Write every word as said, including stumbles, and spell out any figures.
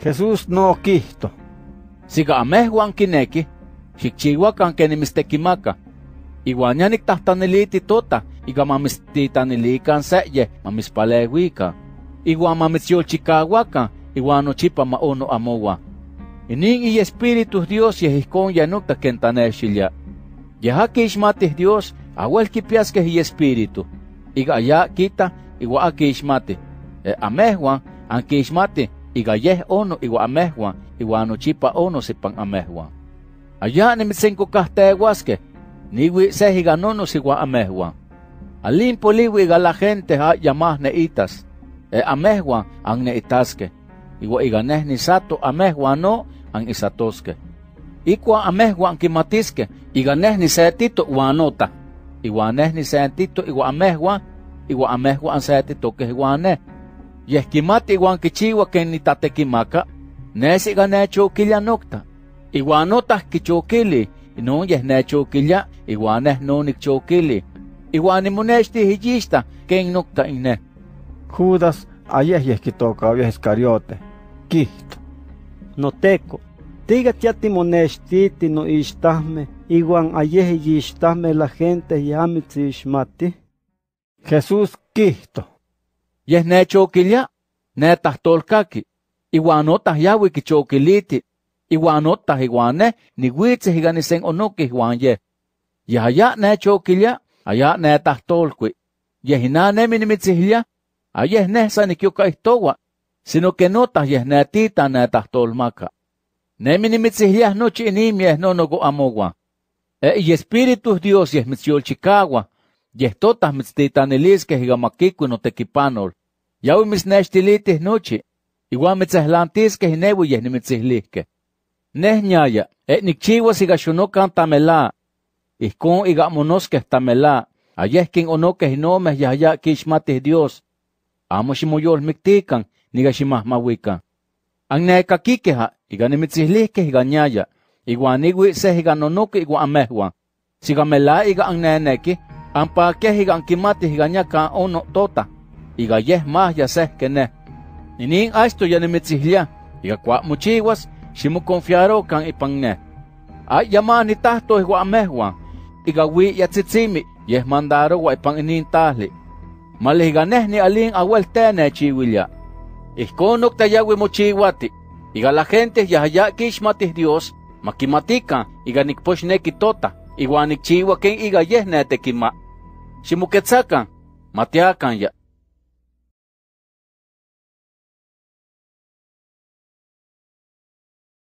Jesús no quihto. Siga amehwan kineki, xikchihuakan kenimistequimaka. Iwan ya niktahtaniliti tota, iga mamistitanilikan seye, mamispalehuika. Iwan mamitzyolchikahuakan, iwan nochipa maono amowa. Inin y Espíritu Dios yehikon yanukta kentanexilya. Yehaki ixmatih Dios, awel kipiaskeh y Espíritu. Iga ya kita, iwa aki ixmati. E amehwan, anki ixmati, iga yeh ono iwa amehwan, iwa nochipa ono sipan amehwan. Aya nimitzenkokahtehuaskeh, niwi sehiga nonos iwa amehwan. Alin poliwi iga la gente ha yamah neitas. E amehwan ang neitaskeh. Iwa iga neh nisato amehwan no ang isatoskeh. Ikwa amehwan kimatiskeh, iga neh nisetito wanota. Iwa neh nisetito iwa amehwan, iwa amehwan ang setitokeh iwa neh. Yeh kimati iwan kichiwa ken nitatekimaka, nes iga nechokilya nokta. Iwa notah kichokili, inon yeh nechokilya, iwa neh no nikchokili. Iwa nimonexti hiyista ken nokta ineh. Judas ayeh yeh kitokawia Iscariote. Quihto. Noteco, tiga tia timonextiti no ixtahme, iwan ayeh yixtahme la gente yamitzi ixmati. Jesús quihto. Yeh nechokilya, netahtolkaki. Iwan notah yawi kichokiliti. Iwan notah iwan neh niwitzeh iga nisen onokih iwan yeh. Yeh aya nechokilya, aya netahtolkui. Yeh ina nemi nimitzihlia, ayeh neh sa nikyokahtowa, sino que notah yeh netita netahtolmaka. Nemi nimitzihliah nochi inim yeh nonogo amowa. E y Espíritu Dios yeh mitzyolchikawa, yeh totah mitztitaniliskeh iga makikui notekipanol. Yawi mitznextilitih nochi, iwan mitzehlantiskeh inewi yeh nimitzihlikeh. Neh nyaya, e nikchiwas iga xonokan tamela. Ihkon iga monoskeh tamela, ayeh kin onokeh inomeh yahya kixmatih Dios. Amo ximoyolmiktikan, niga ximahmawikan. Ang nekakikeha, iga nimitzihlikeh iga nyaya, iwan iwi seh iga nonoki iwa amehwan. Siga mela iga ang neneki, ang pakeh iga ang kimatih iga nyaka ono tota, iga yeh mahya seh keneh. Inin asto ya nimitzihlia, iga kwa mochiwas, ximokonfiarokan ipan neh. Ay yamah nitahto iwa amehwan, iga wi yatzitzimi, yeh mandarowa ipan inin tahli. Malih iga neh ni alin awel tene chiwilya. Ihkon nokta yawi mochiwati, iga la gente yahya kixmatih Dios, makimatikan iga nikpoxneki tota, iwan nikchiwa ken iga yeh netekima. Ximoketzakan, matiakan ya.